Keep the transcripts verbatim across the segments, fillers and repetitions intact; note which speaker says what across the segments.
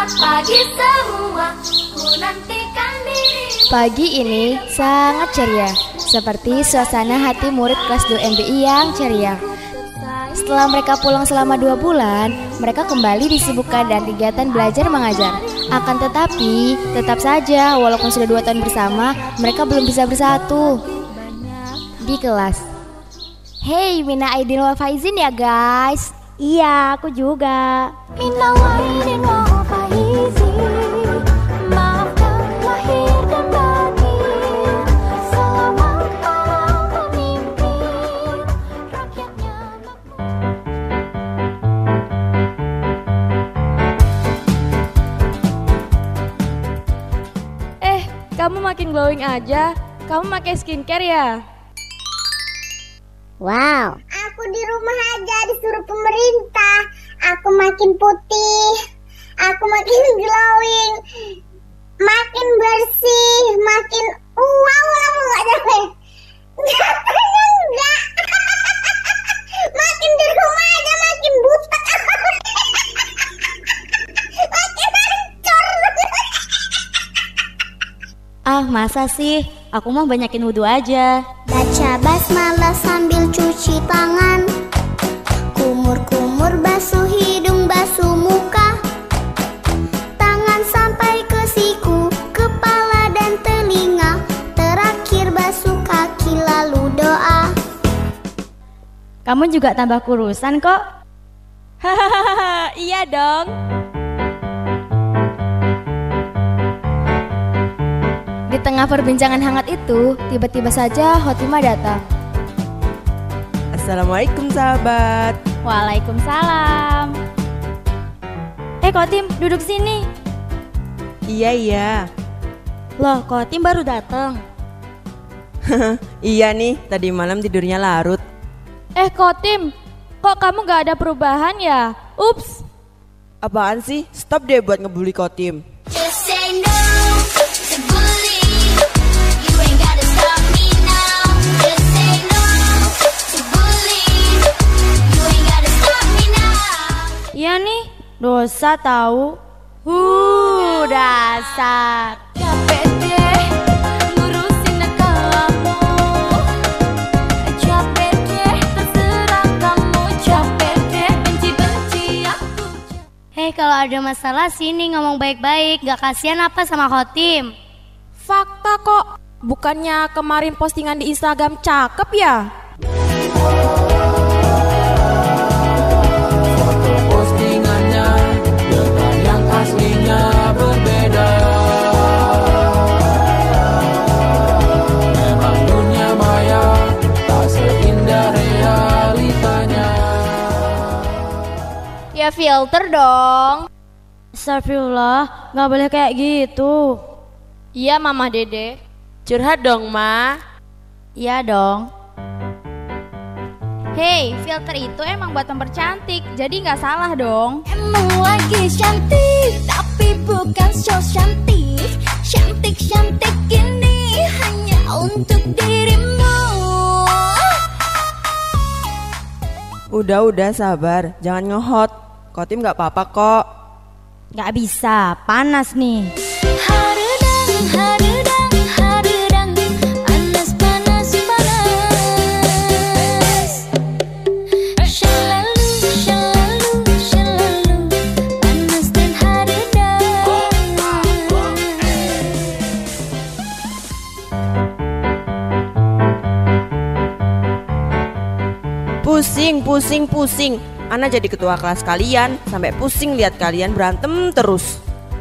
Speaker 1: Selamat pagi semua, ku nantikan diri.
Speaker 2: Pagi ini sangat ceria, seperti suasana hati murid kelas dua M B I yang ceria. Setelah mereka pulang selama dua bulan, mereka kembali disibukkan dengan kegiatan belajar mengajar. Akan tetapi, tetap saja walaupun sudah dua tahun bersama, mereka belum bisa bersatu di kelas. Hey, Mina Aidin wa Faizin ya guys.
Speaker 3: Iya, aku juga.
Speaker 1: Mina Aidin wa Faizin, maafkan lahir dan batin. Selamat para pemimpin, rakyatnya
Speaker 4: Eh, kamu makin glowing aja. Kamu pakai skincare ya?
Speaker 3: Wow.
Speaker 5: Aku di rumah aja disuruh pemerintah. Aku makin putih, aku makin glowing, makin bersih, makin wow lah pokoknya. Katanya enggak. Makin di rumah aja makin butek. Makin hancur.
Speaker 3: Ah, masa sih? Aku mah banyakin wudhu aja.
Speaker 5: Baca basmalah sambil cuci tangan. Kumur-kumur basuh hidung, basuh muka. Tangan sampai ke siku, kepala dan telinga. Terakhir basuh kaki lalu doa.
Speaker 3: Kamu juga tambah kurusan kok.
Speaker 4: Hahaha, iya dong.
Speaker 2: Di tengah perbincangan hangat itu, tiba-tiba saja Khotimah datang.
Speaker 6: Assalamualaikum sahabat.
Speaker 3: Waalaikumsalam. Eh Khotim, duduk sini.
Speaker 6: Iya iya.
Speaker 3: Loh, Khotim baru datang.
Speaker 6: Iya nih, tadi malam tidurnya larut.
Speaker 4: Eh Khotim, kok kamu gak ada perubahan ya? Ups.
Speaker 6: Apaan sih? Stop deh buat ngebully Khotim.
Speaker 1: just say no to bullying. You ain't gotta stop me now. Just say no to bullying. You ain't gotta stop me now.
Speaker 3: Iya nih, dosa tahu. Huh, dasar.
Speaker 1: Capek deh ngurusin kamu. Capek deh terserah kamu. Capek deh benci-benci aku.
Speaker 3: Hei, kalau ada masalah sini ngomong baik-baik. Gak kasihan apa sama Khotim?
Speaker 4: Fakta kok. Bukannya kemarin postingan di Instagram cakep ya?
Speaker 7: Postingannya dengan yang aslinya berbeda. Memang dunia maya tak seindah realitanya.
Speaker 4: Ya filter dong.
Speaker 3: Astagfirullah, gak boleh kayak gitu.
Speaker 4: Iya Mama Dede.
Speaker 6: Curhat dong, Ma.
Speaker 3: Iya dong.
Speaker 4: Hey, filter itu emang buat mempercantik, jadi nggak salah dong.
Speaker 1: Emang lagi cantik, tapi bukan so cantik. Cantik-cantik ini hanya untuk dirimu.
Speaker 6: Udah-udah sabar, jangan nge-hot. Khotim gak apa-apa kok.
Speaker 3: Gak bisa, panas nih.
Speaker 1: Harudang, harudang, harudang, panas, panas, panas. Shalalu, shalalu, shalalu, panas dan harudang.
Speaker 6: Pusing, pusing, pusing. Ana jadi ketua kelas kalian, sampai pusing lihat kalian berantem terus.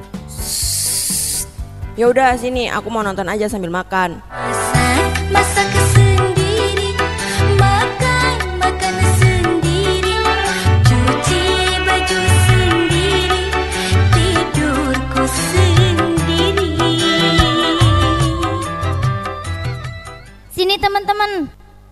Speaker 6: Ya udah sini, aku mau nonton aja sambil makan.
Speaker 1: Masak, masak sendiri, makan, makan sendiri, cuci baju sendiri, tidurku sendiri.
Speaker 3: Sini teman-teman.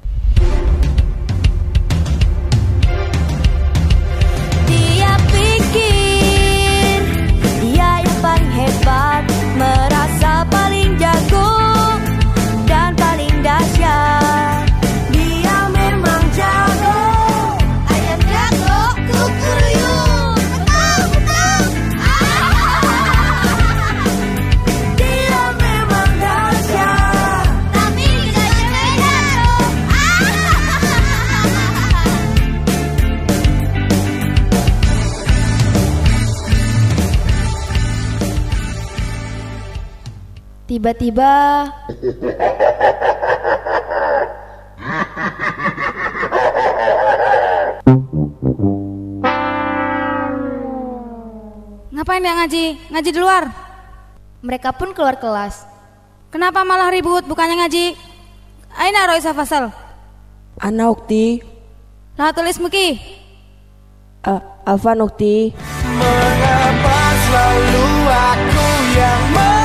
Speaker 1: Dia pikir dia yang paling hebat, merasa paling jago dan paling dahsyat.
Speaker 2: Tiba-tiba
Speaker 8: Ngapain dia ngaji? Ngaji di luar?
Speaker 2: mereka pun keluar kelas.
Speaker 8: Kenapa malah ribut bukannya ngaji? Aina Roisa Fasal.
Speaker 6: Ana ukti.
Speaker 8: Lah tulis muki.
Speaker 6: Uh, Afan ukti.
Speaker 7: Mengapa selalu aku yang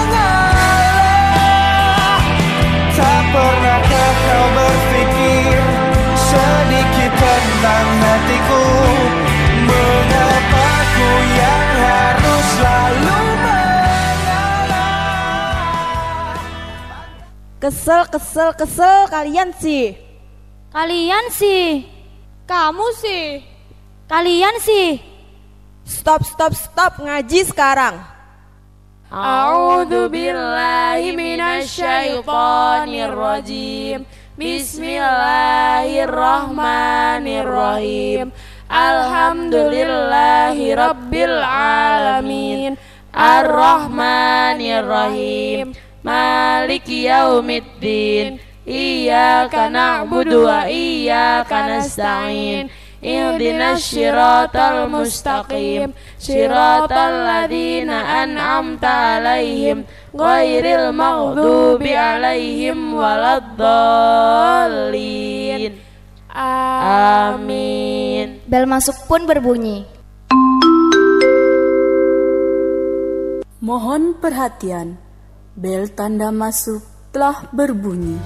Speaker 7: mengalah? Tak pernahkah kau berpikir sedikit tentang hatiku? Mengapa aku yang harus selalu mengalah?
Speaker 6: Kesel, kesel, kesel kalian sih.
Speaker 3: Kalian sih.
Speaker 4: Kamu sih.
Speaker 3: Kalian sih.
Speaker 6: Stop, stop, stop ngaji sekarang.
Speaker 9: A'udzu billahi minasyaitonir rajim. Bismillahirrahmanirrahim. Alhamdulillahi rabbil alamin. Ar-Rahmanir-Rahim. Maliki yaumiddin. Iyyaka na'budu wa iyyaka nasta'in. Ihdinas siratal mustaqim. Siratal ladzina an'amta 'alaihim ghairil maghdubi 'alaihim waladdallin. Amin.
Speaker 2: Bel masuk pun berbunyi.
Speaker 10: Mohon perhatian. Bel tanda masuk telah berbunyi.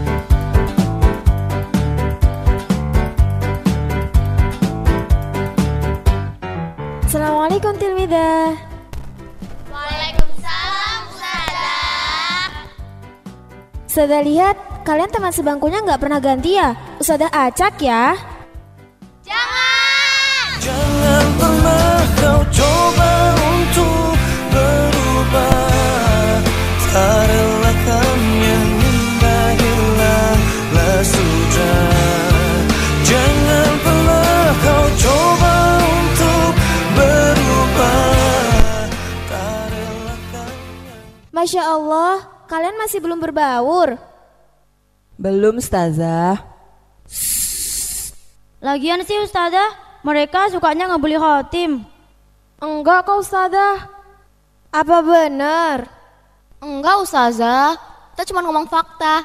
Speaker 4: Assalamualaikum Tilmidah.
Speaker 1: Waalaikumsalam Ustazah.
Speaker 4: Ustazah lihat kalian teman sebangkunya nggak pernah ganti ya. Ustazah acak ya.
Speaker 1: Jangan.
Speaker 7: Jangan pernah kau coba untuk berubah. Tak relakan yang indah hilanglah sudah. Jangan pernah kau coba untuk berubah. Tak relakan yang...
Speaker 4: Masya Allah, kalian masih belum berbaur.
Speaker 6: Belum Ustazah.
Speaker 3: Lagian sih Ustazah, mereka sukanya ngebully khotim.
Speaker 4: Enggak kok Ustazah. Apa benar?
Speaker 2: Enggak Ustazah, kita cuma ngomong fakta.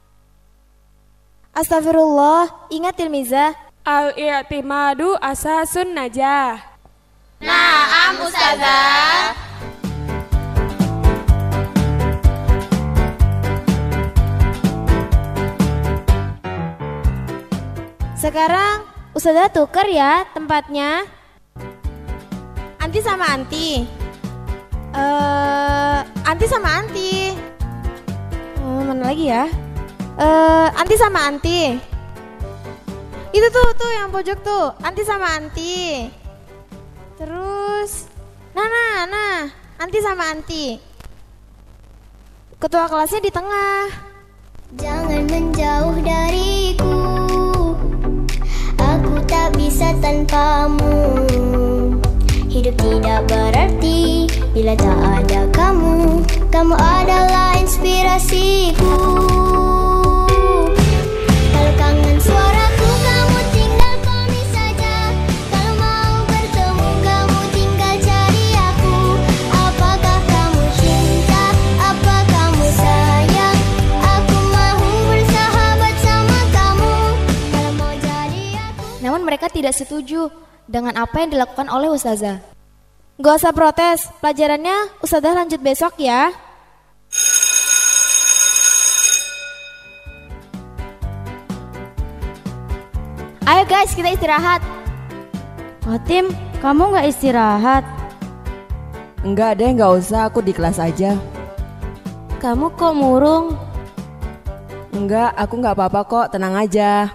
Speaker 4: Astagfirullah, ingat Tilmiza.
Speaker 11: Al-i'timadu asasun najah.
Speaker 1: Naam Ustazah.
Speaker 4: Sekarang Ustazah tuker ya tempatnya. Anti sama Anti. Eh, Anti sama Anti. Oh, mana lagi ya? Eh, Anti sama Anti. Itu tuh tuh yang pojok tuh, Anti sama Anti. Terus, nah nah nah, Anti sama Anti. Ketua kelasnya di tengah.
Speaker 5: Jangan menjauh dariku, aku tak bisa tanpamu. Hidup tidak berarti bila tak ada kamu. Kamu adalah inspirasiku. Kalau kangen suaraku, kamu tinggal komen saja. Kalau mau bertemu, kamu tinggal cari aku. Apakah kamu cinta? Apa kamu sayang? Aku mau bersahabat sama kamu. Kalau mau jadi aku.
Speaker 2: Namun mereka tidak setuju dengan apa yang dilakukan oleh Ustazah.
Speaker 4: Gak usah protes, pelajarannya Ustazah lanjut besok ya.
Speaker 2: Ayo guys, kita istirahat.
Speaker 3: Khotim, kamu nggak istirahat?
Speaker 6: Enggak deh, enggak usah, aku di kelas aja.
Speaker 3: Kamu kok murung?
Speaker 7: Enggak, aku nggak apa-apa kok, tenang aja.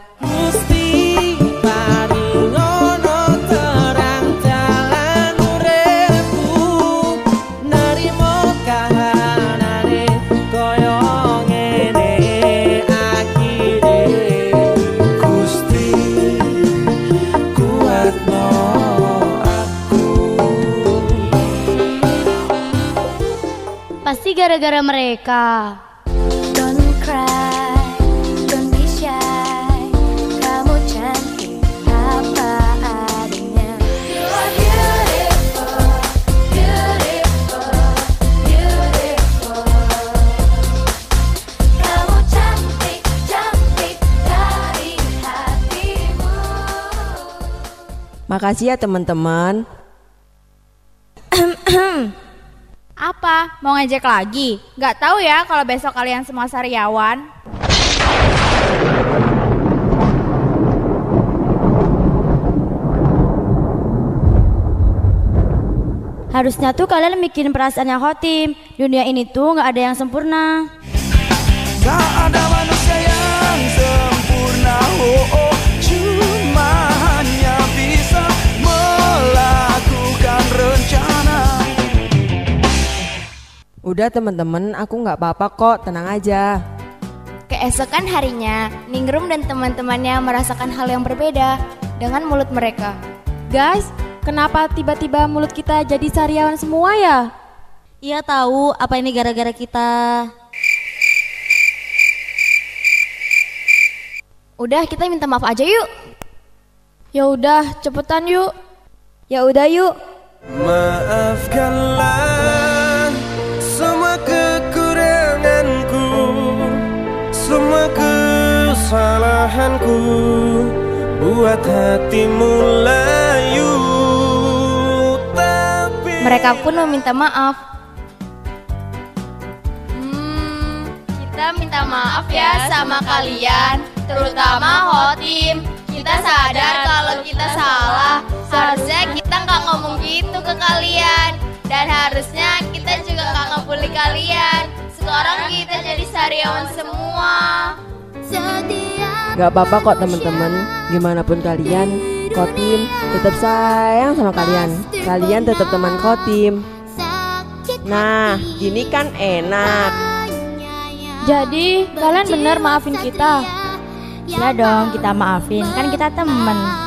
Speaker 3: Pasti gara-gara mereka.
Speaker 2: Don't cry, don't be shy. Kamu cantik apa adanya. You are beautiful, beautiful, beautiful. Kamu cantik, cantik dari hatimu.
Speaker 6: Makasih ya teman-teman.
Speaker 8: Apa? Mau ngejek lagi? Gak tahu ya kalau besok kalian semua sariawan.
Speaker 3: Harusnya tuh kalian bikin perasaannya Khotim. Dunia ini tuh gak ada yang sempurna.
Speaker 12: Tak ada manusia yang sempurna, oh, oh. Cuma hanya bisa melakukan rencana.
Speaker 6: Udah teman-teman, aku nggak apa-apa kok, tenang aja.
Speaker 2: Keesokan harinya, Ningrum dan teman-temannya merasakan hal yang berbeda dengan mulut mereka.
Speaker 4: Guys, kenapa tiba-tiba mulut kita jadi sariawan semua ya?
Speaker 3: Iya tahu, apa ini gara-gara kita?
Speaker 2: Udah, kita minta maaf aja yuk.
Speaker 4: Ya udah, cepetan yuk. Ya udah yuk.
Speaker 12: Maafkanlah semua kekuranganku, semua kesalahanku, buat hatimu layu. Tapi
Speaker 2: Mereka pun meminta maaf.
Speaker 13: Hmm, kita minta maaf ya sama kalian, terutama Khotim. Kita sadar kalau kita salah. Harusnya kita nggak ngomong gitu ke kalian, dan harusnya kita juga nggak ngebully kalian. Sekarang kita jadi sariawan semua.
Speaker 6: Gak apa-apa kok teman-teman. Gimana pun kalian, Khotim tetap sayang sama kalian. Kalian tetap teman Khotim. Nah, gini kan enak.
Speaker 4: Jadi, kalian bener maafin kita.
Speaker 3: Ya dong, kita maafin, kan kita temen.